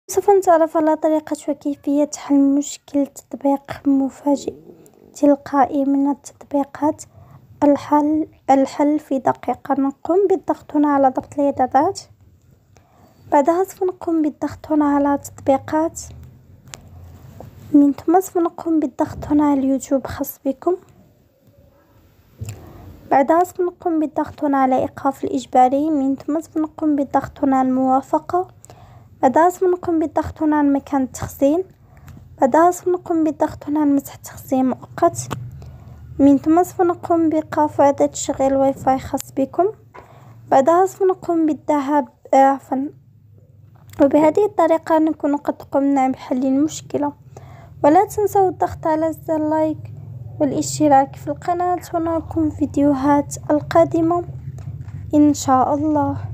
سوف نتعرف على طريقة وكيفية حل مشكل تطبيق مفاجئ تلقائي من التطبيقات. الحل في دقيقة. نقوم بالضغط هنا على ضبط الإعدادات، بعدها سوف نقوم بالضغط هنا على تطبيقات، من ثم سوف نقوم بالضغط هنا على اليوتيوب خاص بكم، بعدها سوف نقوم بالضغط هنا على إيقاف الإجباري، من ثم سوف نقوم بالضغط هنا على الموافقة، بعدها سوف نقوم بالضغط هنا على مكان التخزين، بعدها سوف نقوم بالضغط هنا على مسح تخزين مؤقت، من ثم سوف نقوم بإيقاف إعادة تشغيل الواي فاي خاص بكم، بعدها سوف نقوم بالذهاب وبهذه الطريقة نكون قد قمنا بحل المشكلة. ولا تنسوا الضغط على زر لايك والاشتراك في القناة، ونراكم في فيديوهات القادمة إن شاء الله.